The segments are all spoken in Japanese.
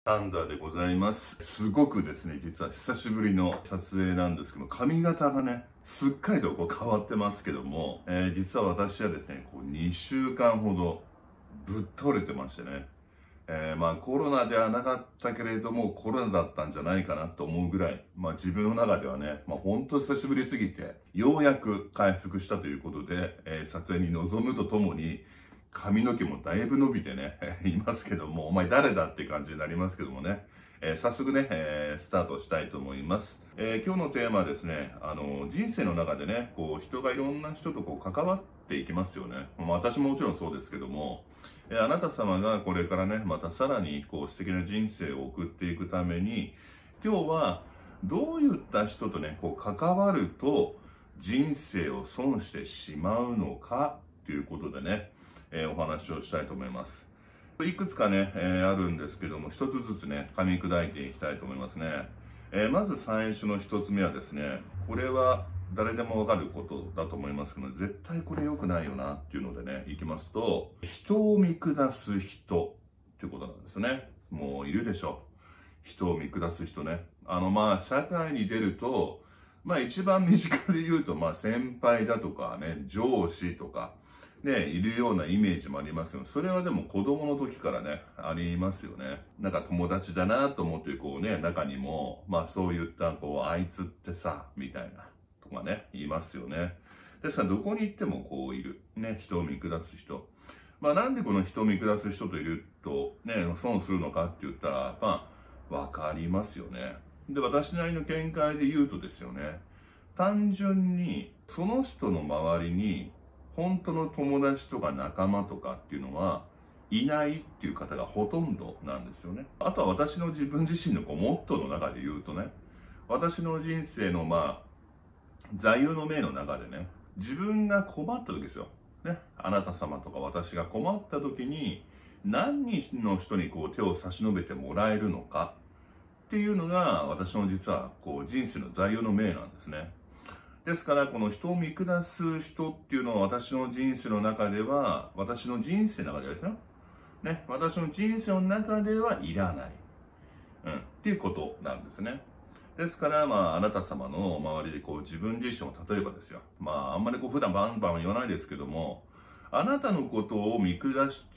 アンダーでございます。すごくですね、実は久しぶりの撮影なんですけど、髪型がね、すっかりと変わってますけども、実は私はですね、2週間ほどぶっ倒れてましてね、コロナではなかったけれども、コロナだったんじゃないかなと思うぐらい、自分の中ではね、本当久しぶりすぎて、ようやく回復したということで、撮影に臨むとともに、髪の毛もだいぶ伸びてね、いますけども、お前誰だって感じになりますけどもね、早速ね、スタートしたいと思います。今日のテーマはですね、人生の中でね、人がいろんな人と関わっていきますよね。私ももちろんそうですけども、あなた様がこれからね、またさらに素敵な人生を送っていくために、今日はどういった人とね、関わると人生を損してしまうのかということでね、お話をしたいと思います。いくつかね、あるんですけども、一つずつね、噛み砕いていきたいと思いますね。まず最初の一つ目はですね、これは誰でもわかることだと思いますけど、絶対これ良くないよなっていうのでね、いきますと、人を見下す人っていうことなんですね。もういるでしょう。人を見下す人ね。社会に出ると、一番身近で言うと、先輩だとかね、上司とか、ね、いるようなイメージもありますよ。それはでも子供の時からね、ありますよね。なんか友達だなと思って中にも、そういった、あいつってさ、みたいな、とかね、いますよね。ですから、どこに行ってもいる。ね、人を見下す人。なんでこの人を見下す人といると、ね、損するのかって言ったら、わかりますよね。で、私なりの見解で言うとですよね、単純に、その人の周りに、本当の友達とか仲間とかっていうのはいないっていう方がほとんどなんですよね。あとは私の自分自身のモットーの中で言うとね、私の人生の座右の銘の中でね、自分が困った時ですよ。ね、あなた様とか私が困った時に何人の人に手を差し伸べてもらえるのかっていうのが私の実は人生の座右の銘なんですね。ですから、この人を見下す人っていうのは私の人生の中では、私の人生の中ではですよ。ね、私の人生の中ではいらない。っていうことなんですね。ですから、あなた様の周りで自分自身を例えばですよ。あんまり普段バンバン言わないですけども、あなたのことを見下して、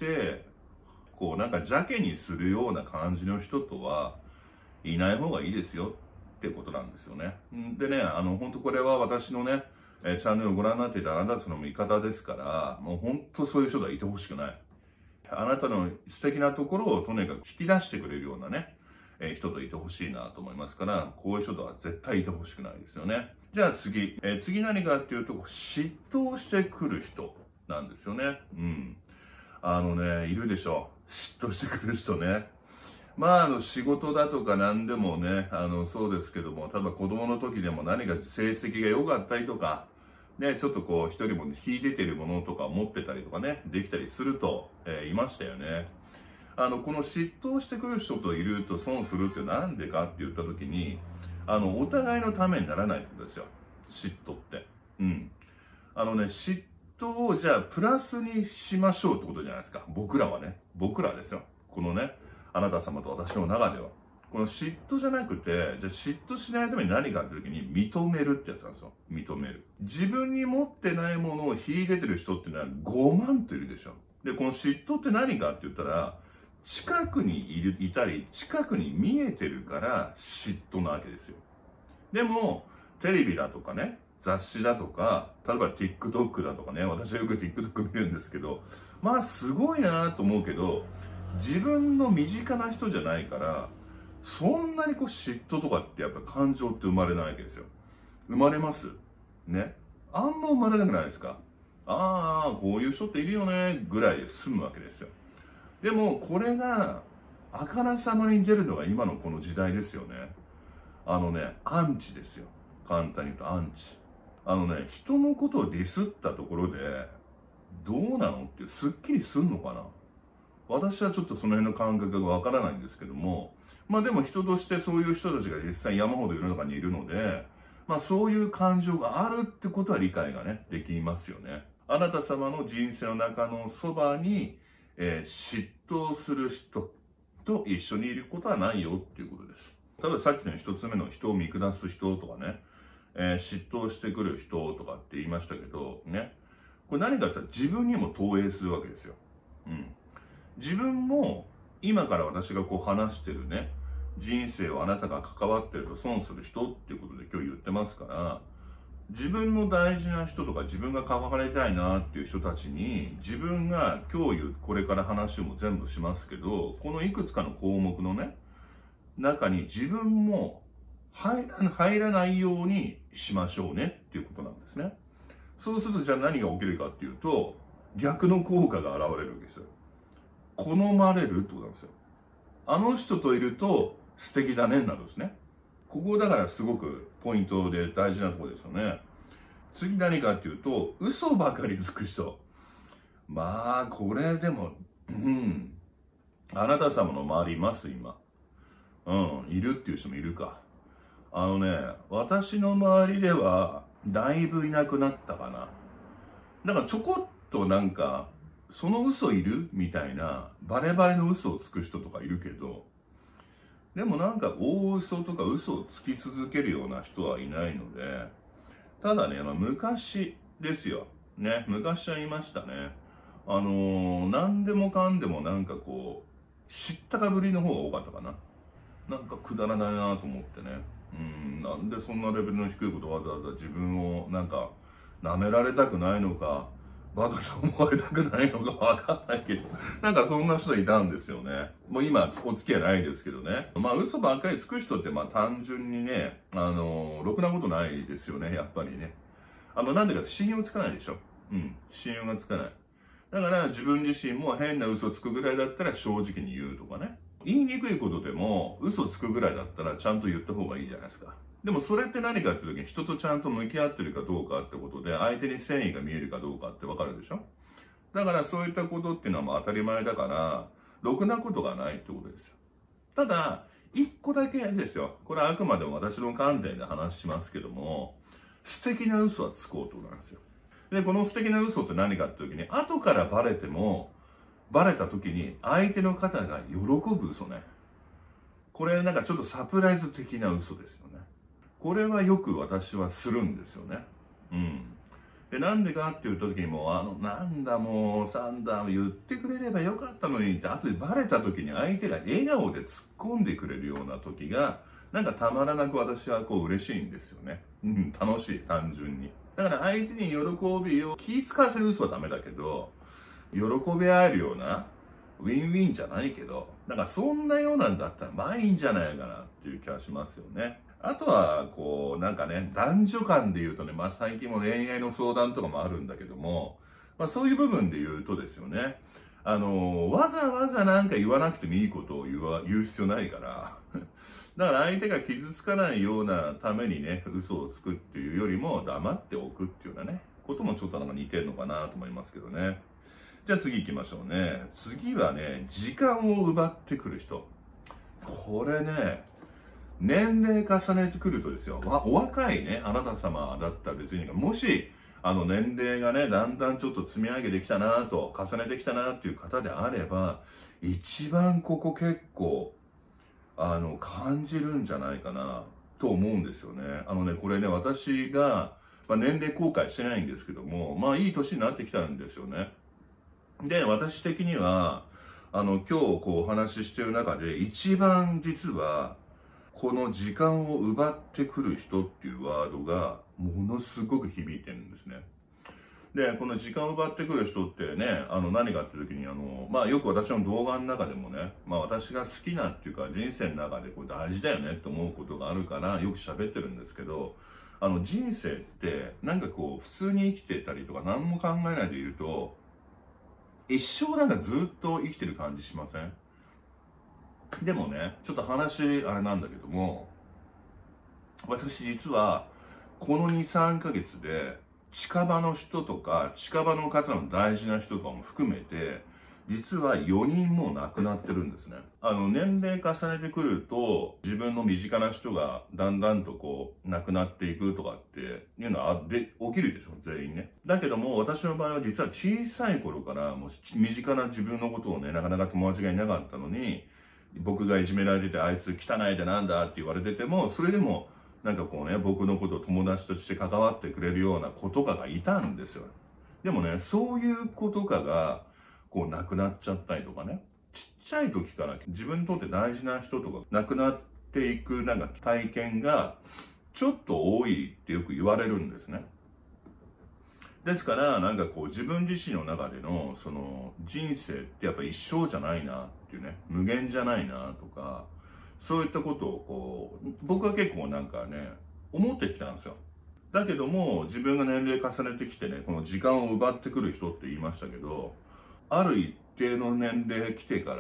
邪気にするような感じの人とはいない方がいいですよ。ってことなんですよね。でね、本当これは私のね、チャンネルをご覧になっていたあなたの見方ですから、もう本当そういう人がいてほしくない。あなたの素敵なところをとにかく引き出してくれるようなね、人といてほしいなと思いますから、こういう人とは絶対いてほしくないですよね。じゃあ次。次何かっていうと、嫉妬してくる人なんですよね。いるでしょう。嫉妬してくる人ね。仕事だとか何でもね、そうですけども、例えば子供の時でも何か成績が良かったりとか、ね、ちょっと一人も秀でてるものとか持ってたりとかね、できたりすると、いましたよね。この嫉妬してくる人といると損するってなんでかって言った時に、お互いのためにならないってことですよ。嫉妬って。嫉妬をじゃあプラスにしましょうってことじゃないですか。僕らはね。僕らですよ。このね、あなた様と私の中では。この嫉妬じゃなくて、じゃあ嫉妬しないために何かって時に認めるってやつなんですよ。認める。自分に持ってないものを秀でてる人っていうのは5万といるでしょ。で、この嫉妬って何かって言ったら、近くにいたり、近くに見えてるから嫉妬なわけですよ。でも、テレビだとかね、雑誌だとか、例えば TikTok だとかね、私はよく TikTok 見るんですけど、すごいなと思うけど、自分の身近な人じゃないから、そんなに嫉妬とかってやっぱ感情って生まれないわけですよ。生まれますね。あんま生まれなくないですか？こういう人っているよね、ぐらいで済むわけですよ。でも、これが、あからさまに出るのが今のこの時代ですよね。アンチですよ。簡単に言うとアンチ。人のことをディスったところで、どうなのってすっきりすんのかな？私はちょっとその辺の感覚がわからないんですけども、でも人としてそういう人たちが実際山ほど世の中にいるので、そういう感情があるってことは理解がね、できますよね。あなた様の人生の中のそばに、嫉妬する人とと一緒にいることはないよっていうことです。例えばさっきの一つ目の人を見下す人とかね、嫉妬してくる人とかって言いましたけど、ね。これ何かって言ったら自分にも投影するわけですよ。自分も今から私がこう話してるね、人生をあなたが関わってると損する人っていうことで今日言ってますから、自分の大事な人とか自分が関わりたいなっていう人たちに自分が今日これから話も全部しますけど、このいくつかの項目のね、中に自分も入らないようにしましょうねっていうことなんですね。そうするとじゃあ何が起きるかっていうと、逆の効果が現れるわけですよ。好まれるってことなんですよ。あの人といると素敵だねになるんですね。ここだからすごくポイントで大事なところですよね。次何かっていうと、嘘ばかりつく人。まあ、これでも、あなた様の周りいます今。いるっていう人もいるか。私の周りでは、だいぶいなくなったかな。だからちょこっとなんか、その嘘いるみたいな、バレバレの嘘をつく人とかいるけど、でもなんか大嘘とか嘘をつき続けるような人はいないので、ただね、昔ですよ。ね、昔はいましたね。何でもかんでもなんかこう、知ったかぶりの方が多かったかな。なんかくだらないなと思ってね。なんでそんなレベルの低いことわざわざ自分をなんか舐められたくないのか、バカと思われたくないのかわかんないけど、なんかそんな人いたんですよね。もう今お付き合いないですけどね。まあ嘘ばっかりつく人ってまあ単純にね、ろくなことないですよね、やっぱりね。なんでかって信用つかないでしょ。信用がつかない。だから自分自身も変な嘘つくぐらいだったら正直に言うとかね。言いにくいことでも嘘つくぐらいだったらちゃんと言った方がいいじゃないですか。でもそれって何かって時に人とちゃんと向き合ってるかどうかってことで相手に誠意が見えるかどうかってわかるでしょ。だからそういったことっていうのはもう当たり前だから、ろくなことがないってことですよ。ただ、一個だけですよ。これはあくまでも私の観点で話しますけども、素敵な嘘はつこうってことなんですよ。で、この素敵な嘘って何かって時に、後からバレても、バレた時に相手の方が喜ぶ嘘ね。これなんかちょっとサプライズ的な嘘ですよね。これはよく私はするんですよね。で、なんでかっていう時にもなんだもう、サンダー言ってくれればよかったのにって、後でバレた時に相手が笑顔で突っ込んでくれるような時が、なんかたまらなく私はこう嬉しいんですよね。楽しい、単純に。だから相手に喜びを気遣わせる嘘はダメだけど、喜び合えるような、ウィンウィンじゃないけど、だからそんなようなんだったらまあいいんじゃないかなっていう気がしますよね。あとは、こう、なんかね、男女間で言うとね、まあ最近も恋愛の相談とかもあるんだけども、まあそういう部分で言うとですよね、わざわざなんか言わなくてもいいことを言う必要ないから、だから相手が傷つかないようなためにね、嘘をつくっていうよりも黙っておくっていうようなね、こともちょっとなんか似てるのかなと思いますけどね。じゃあ次行きましょうね。次はね、時間を奪ってくる人。これね、年齢重ねてくるとですよ、お若いね、あなた様だったら別に、もし、年齢がね、だんだんちょっと積み上げてきたなと、重ねてきたなっていう方であれば、一番ここ結構、感じるんじゃないかな、と思うんですよね。これね、私が、年齢後悔してないんですけども、いい年になってきたんですよね。で、私的には、今日こうお話ししてる中で、一番実は、この時間を奪ってくる人っていうワードがものすごく響いてるんですね。で、この時間を奪ってくる人ってね、何かっていう時によく私の動画の中でもね、私が好きなっていうか人生の中でこれ大事だよねって思うことがあるからよく喋ってるんですけど、人生ってなんかこう普通に生きてたりとか何も考えないでいると、一生なんかずっと生きてる感じしません？でもね、ちょっと話あれなんだけども、私実はこの2、3ヶ月で近場の人とか近場の方の大事な人とかも含めて、実は4人も亡くなってるんですね。年齢重ねてくると自分の身近な人がだんだんとこう亡くなっていくとかっていうのは起きるでしょ、全員ね。だけども私の場合は実は小さい頃からもう身近な自分のことをね、なかなか友達がいなかったのに、 僕がいじめられてて、あいつ汚いでなんだって言われてても、それでも、なんかこうね、僕のことを友達として関わってくれるような子とかがいたんですよ。でもね、そういう子とかが、こう亡くなっちゃったりとかね、ちっちゃい時から自分にとって大事な人とか亡くなっていくなんか体験がちょっと多いってよく言われるんですね。ですから、なんかこう自分自身の中でのその人生ってやっぱ一生じゃないなっていうね、無限じゃないなとか、そういったことをこう、僕は結構なんかね、思ってきたんですよ。だけども、自分が年齢重ねてきてね、この時間を奪ってくる人って言いましたけど、ある一定の年齢来てから、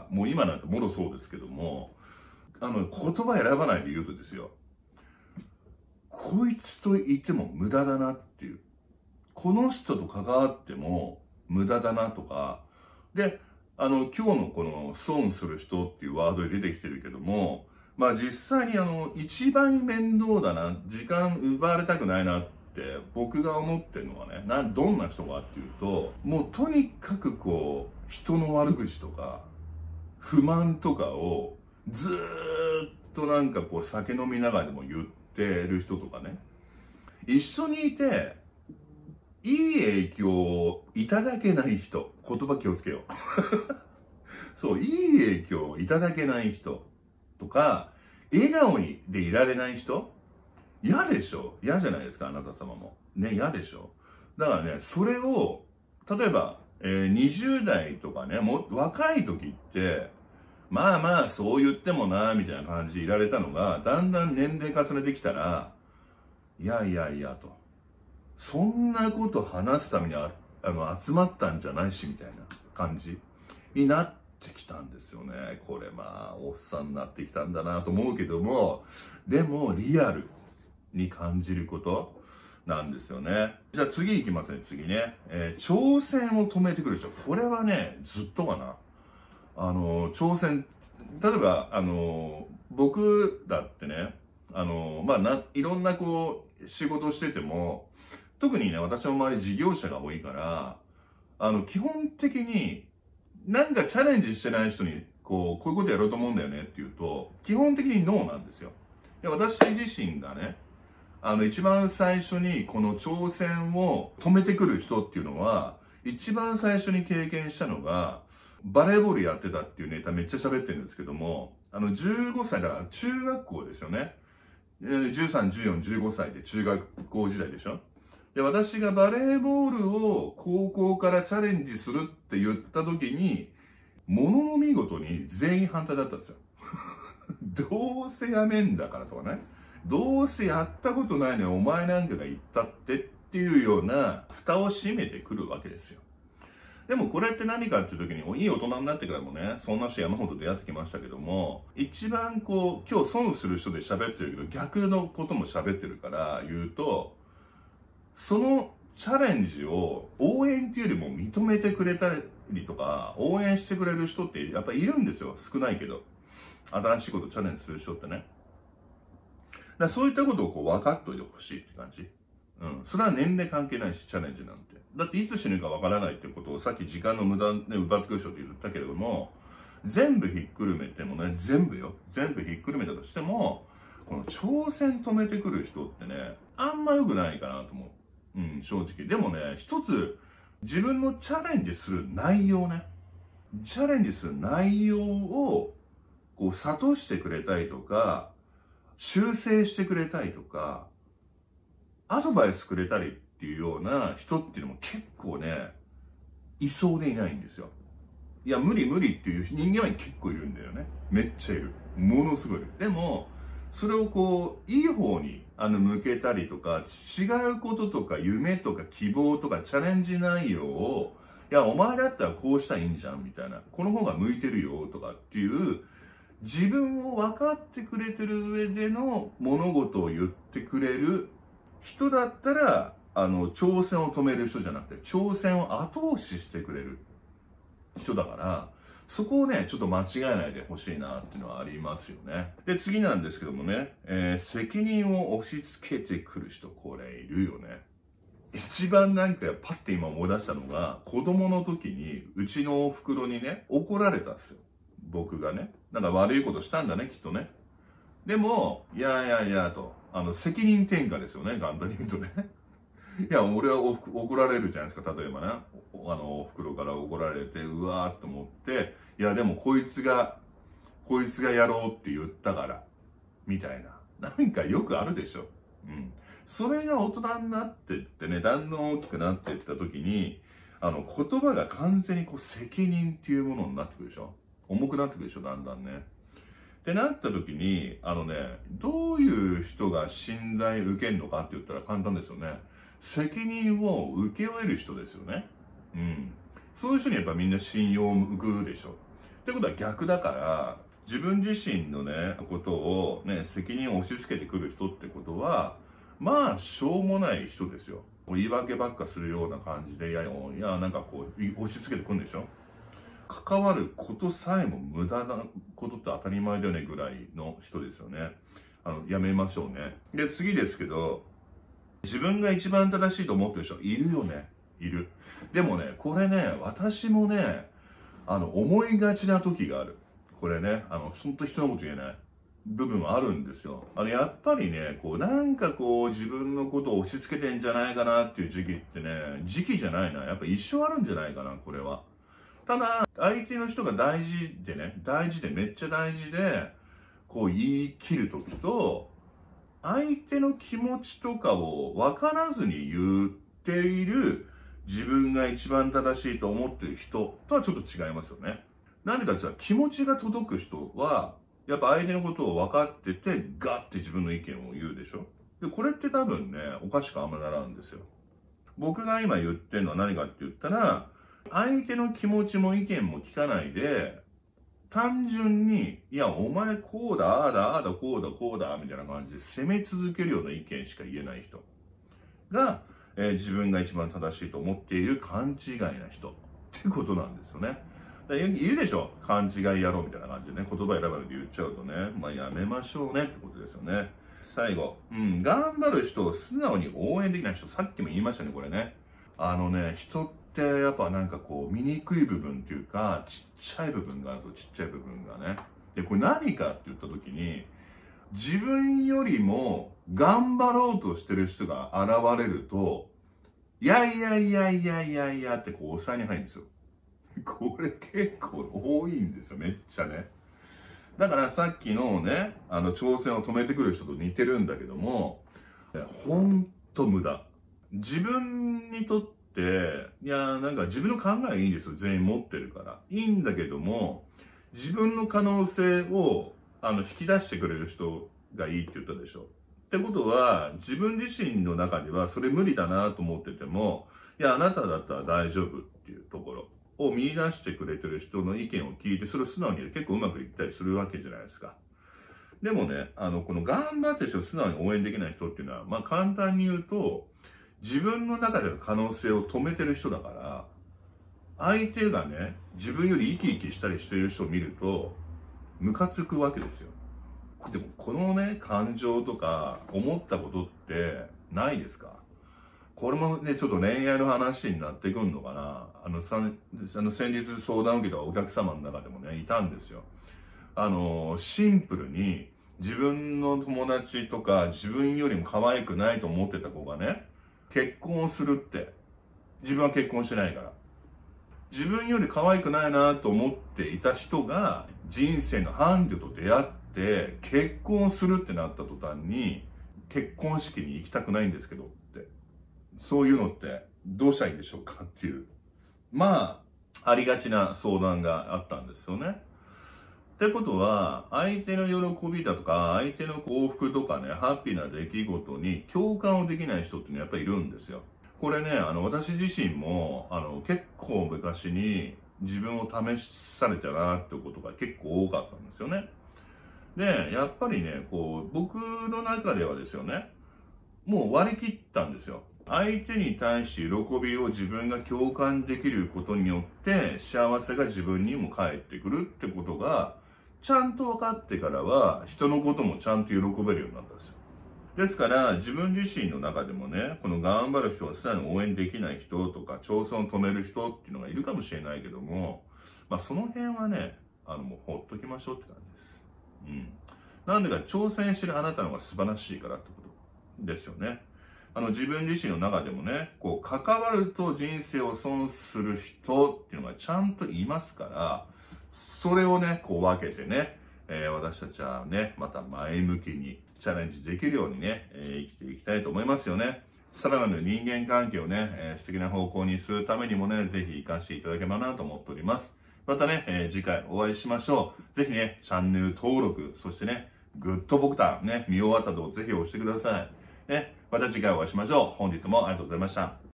もう今なんてもろそうですけども、言葉選ばないで言うとですよ、こいつといても無駄だなっていう。この人と関わっても無駄だなとか、で、今日のこの損する人っていうワードで出てきてるけども、まあ実際に一番面倒だな、時間奪われたくないなって僕が思ってるのはね、どんな人かっていうと、もうとにかくこう、人の悪口とか、不満とかをずーっとなんかこう酒飲みながらでも言ってる人とかね、一緒にいて、いい影響をいただけない人。言葉気をつけよう。そう、いい影響をいただけない人とか、笑顔でいられない人嫌でしょ？嫌じゃないですか、あなた様も。ね、嫌でしょ？だからね、それを、例えば、20代とかね、若い時って、まあまあ、そう言ってもな、みたいな感じでいられたのが、だんだん年齢重ねてきたら、いやいやいやと。そんなこと話すために集まったんじゃないし、みたいな感じになってきたんですよね。これまあ、おっさんになってきたんだなと思うけども、でもリアルに感じることなんですよね。じゃあ次行きますね、次ね。挑戦を止めてくる人。これはね、ずっとかな。挑戦、例えば、僕だってね、いろんなこう、仕事してても、特にね、私の周り事業者が多いから、基本的に、なんかチャレンジしてない人に、こういうことやろうと思うんだよねって言うと、基本的にノーなんですよ。で、私自身がね、一番最初にこの挑戦を止めてくる人っていうのは、一番最初に経験したのが、バレーボールやってたっていうネタめっちゃ喋ってるんですけども、15歳だから中学校ですよね。13、14、15歳で中学校時代でしょ。で、私がバレーボールを高校からチャレンジするって言った時に、ものの見事に全員反対だったんですよ。どうせやめんだからとかね。どうせやったことないのにお前なんかが言ったっていうような蓋を閉めてくるわけですよ。でもこれって何かっていう時に、いい大人になってからもね、そんな人山ほど出会ってきましたけども、一番こう、今日損する人で喋ってるけど、逆のことも喋ってるから言うと、そのチャレンジを応援っていうよりも認めてくれたりとか、応援してくれる人ってやっぱいるんですよ。少ないけど。新しいことチャレンジする人ってね。だからそういったことをこう分かっといてほしいって感じ。うん。それは年齢関係ないし、チャレンジなんて。だっていつ死ぬか分からないっていうことをさっき時間の無駄ね、奪ってくる人って言ったけれども、全部ひっくるめてもね、全部ひっくるめたとしても、この挑戦止めてくる人ってね、あんま良くないかなと思う。うん、正直。でもね、一つ、自分のチャレンジする内容ね。チャレンジする内容を、こう、諭してくれたりとか、修正してくれたりとか、アドバイスくれたりっていうような人っていうのも結構ね、いそうでいないんですよ。いや、無理っていう人間は結構いるんだよね。めっちゃいる。ものすごいいる。でも、それをこう、いい方に、向けたりとか、違うこととか、夢とか希望とか、チャレンジ内容を、いや、お前だったらこうしたらいいんじゃん、みたいな。この方が向いてるよ、とかっていう、自分を分かってくれてる上での物事を言ってくれる人だったら、挑戦を止める人じゃなくて、挑戦を後押ししてくれる人だから、そこをね、ちょっと間違えないでほしいなっていうのはありますよね。で、次なんですけどもね、責任を押し付けてくる人、これいるよね。一番なんかパッて今思い出したのが、子供の時にうちのお袋にね、怒られたんですよ。 僕がね。なんか悪いことしたんだね、きっとね。でも、いやいやいやと、責任転嫁ですよね、簡単に言うとね。いや、俺は怒られるじゃないですか、例えばね。お袋から怒られて、うわーっと思って、いや、でもこいつがやろうって言ったから、みたいな。なんかよくあるでしょ。うん。それが大人になってってね、だんだん大きくなっていった時に、言葉が完全にこう責任っていうものになってくるでしょ。重くなってくるでしょ、だんだんね。ってなった時に、どういう人が信頼を受けるのかって言ったら簡単ですよね。責任を受け負える人ですよね。うん。そういう人にやっぱみんな信用を向くでしょ。ってことは逆だから、自分自身のね、ことをね、責任を押し付けてくる人ってことは、まあ、しょうもない人ですよ。言い訳ばっかするような感じで、いや、なんかこう、押し付けてくるんでしょ。関わることさえも無駄なことって当たり前だよねぐらいの人ですよね。やめましょうね。で、次ですけど、自分が一番正しいと思ってる人いるよね。いる。でもね、これね、私もね、思いがちな時がある。これね、ほんと人のこと言えない部分はあるんですよ。やっぱりね、なんか自分のことを押し付けてんじゃないかなっていう時期ってね、時期じゃないな。やっぱ一生あるんじゃないかな、これは。ただ、相手の人が大事で、めっちゃ大事で、言い切るときと、相手の気持ちとかを分からずに言っている自分が一番正しいと思っている人とはちょっと違いますよね。なんでかって言ったら気持ちが届く人は、やっぱ相手のことを分かってて、ガッて自分の意見を言うでしょ。で、これって多分ね、おかしくあんまならんですよ。僕が今言ってるのは何かって言ったら、相手の気持ちも意見も聞かないで、単純に、いや、お前こうだ、ああだ、ああだ、こうだ、こうだ、みたいな感じで責め続けるような意見しか言えない人が、自分が一番正しいと思っている勘違いな人ってことなんですよね。いるでしょ、勘違い野郎みたいな感じでね、言葉選ばれて言っちゃうとね、まあやめましょうねってことですよね。最後、頑張る人を素直に応援できない人、さっきも言いましたね、これね。人ってやっぱなんか醜い部分っていうか、ちっちゃい部分があると、ちっちゃい部分がね。で、これ何かって言った時に、自分よりも頑張ろうとしてる人が現れると、いやいやいやいやいやいやって抑えに入るんですよ。これ結構多いんですよ、めっちゃね。だからさっきのね、挑戦を止めてくる人と似てるんだけども、ほんと無駄。自分にとって、いや、なんか自分の考えはいいんですよ。全員持ってるから。いいんだけども、自分の可能性を、引き出してくれる人がいいって言ったでしょ。ってことは、自分自身の中ではそれ無理だなと思ってても、いや、あなただったら大丈夫っていうところを見出してくれてる人の意見を聞いて、それを素直に結構うまくいったりするわけじゃないですか。でもね、この頑張ってる人を素直に応援できない人っていうのは、まあ簡単に言うと、自分の中での可能性を止めてる人だから、相手がね、自分より生き生きしたりしてる人を見ると、ムカつくわけですよ。でも、このね、感情とか、思ったことってないですか？これもね、ちょっと恋愛の話になってくんのかな。先日相談を受けたお客様の中でもね、いたんですよ。シンプルに、自分の友達とか、自分よりも可愛くないと思ってた子がね、結婚をするって。自分は結婚してないから。自分より可愛くないなと思っていた人が、人生の伴侶と出会って、結婚するってなった途端に、結婚式に行きたくないんですけどって。そういうのってどうしたらいいんでしょうかっていう。まあ、ありがちな相談があったんですよね。ってことは、相手の喜びだとか、相手の幸福とかね、ハッピーな出来事に共感をできない人っていうのはやっぱりいるんですよ。これね、私自身も、結構昔に自分を試されたなってことが結構多かったんですよね。で、やっぱりね、僕の中ではですよね、もう割り切ったんですよ。相手に対して喜びを自分が共感できることによって幸せが自分にも返ってくるってことがちゃんと分かってからは人のこともちゃんと喜べるようになったんですよ。ですから自分自身の中でもね、この頑張る人はさらに応援できない人とか挑戦を止める人っていうのがいるかもしれないけども、まあその辺はね、 もうほっときましょうって感じです。なんでか、挑戦してるあなたの方が素晴らしいからってことですよね。自分自身の中でもね、こう、関わると人生を損する人っていうのがちゃんといますから、それをね、こう分けてね、私たちはね、また前向きにチャレンジできるようにね、生きていきたいと思いますよね。さらなる人間関係をね、素敵な方向にするためにもね、ぜひ活かしていただければなと思っております。またね、次回お会いしましょう。ぜひね、チャンネル登録、そしてね、グッドボタンね、見終わったとぜひ押してください。ね、また次回お会いしましょう。本日もありがとうございました。